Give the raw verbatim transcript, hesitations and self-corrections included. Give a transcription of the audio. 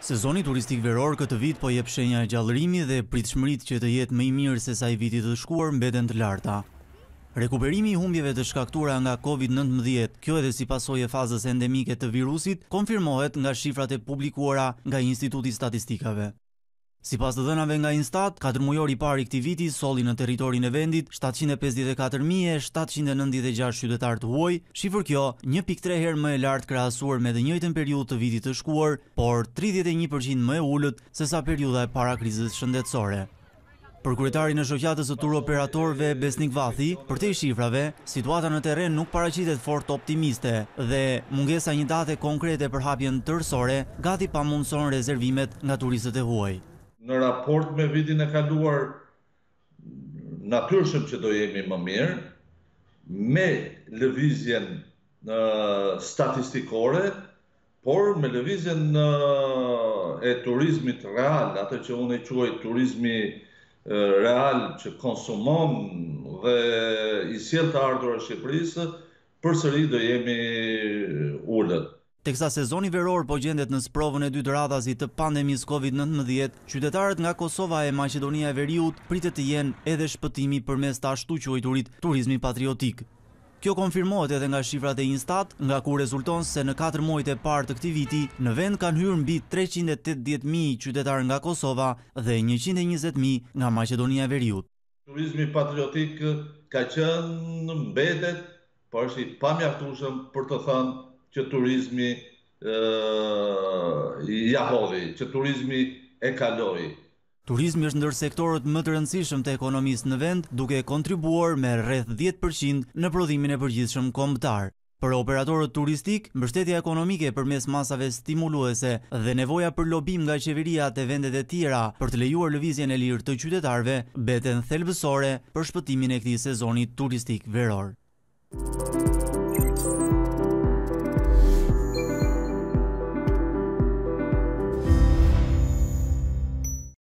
Sezoni turistik veror këtë vit po jep shenja e gjallërimi dhe pritshmëritë që të jetë më i mirë se sa i vitit të shkuar mbeten të larta. Rekuperimi i humbjeve të shkaktuara nga Covid nëntëmbëdhjetë, kjo edhe si pasojë e fazës endemike të virusit, konfirmohet nga shifrat e publikuara nga Instituti i Statistikave. Sipas të dhënave nga INSTAT, katër mujori parë i këtij viti solli në territorin e vendit shtatëqind e pesëdhjetë e katër mijë e shtatëqind e nëntëdhjetë e gjashtë qytetar të huaj, shifër kjo një pikë tre herë më e lartë krahasuar me të njëjtën periudhë të vitit të shkuar, por tridhjetë e një përqind më e ulët se sa periudha e para-krizës shëndetësore. Për kryetarin e shoqatës së tur operatorëve Besnik Vathi, për te shifrave, situata në terren nuk paraqitet fort optimiste dhe mungesa një date konkrete për hapjen tërësore gati pamundson rezervimet nga turistët e huaj. Në raport me vitin e kaluar, natyrshëm që do jemi më mirë, me lëvizjen uh, statistikore, por me lëvizjen uh, e turizmit real, atë që unë e quaj turizmi uh, real që konsumon dhe i sjell të ardhur e Shqipërisë, përsëri do jemi ulët. Teksa sezoni veror po gjendet në sprovën e dytë radhazi të pandemisë Covid nëntëmbëdhjetë, qytetarët nga Kosova e Maqedonia e Veriut pritet të jenë edhe shpëtimi përmes të ashtu quajturit turizmi patriotik. Kjo konfirmohet edhe nga shifrat e INSTAT, nga ku rezulton se në katër muajt e parë të këtij viti, në vend kanë hyrë mbi treqind e tetëdhjetë mijë qytetarë nga Kosova dhe njëqind e njëzet mijë nga Maqedonia e Veriut. Turizmi patriotik ka qenë mbetet, por është i pamjaftueshëm për të thënë që turizmi uh, ja hodhi, që turizmi e kaloi. Turizmi është ndër sektorët më të rëndësishëm të ekonomisë në vend, duke kontribuar me rreth dhjetë përqind në prodhimin e përgjithshëm kombëtar. Për operatorët turistik, mbështetja ekonomike përmes masave stimuluese dhe nevoja për lobim nga qeveria të vendet e tjera për të lejuar lëvizjen e lirë të qytetarëve, beten thelbësore për shpëtimin e këtij sezoni turistik veror.